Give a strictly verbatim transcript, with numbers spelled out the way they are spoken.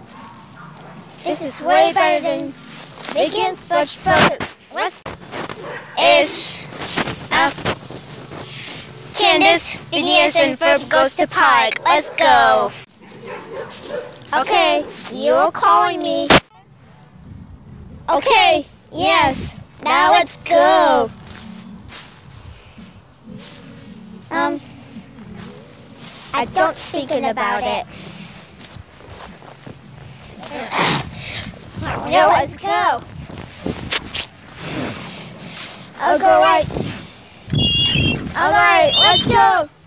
This is way better than bacon, but but let's is uh, Candace, Phineas, and Ferb goes to park. Let's go. Okay, you're calling me. Okay, yes. Now let's go. Um, I don't thinking about it. No, let's go. I'll go right. All right, let's go.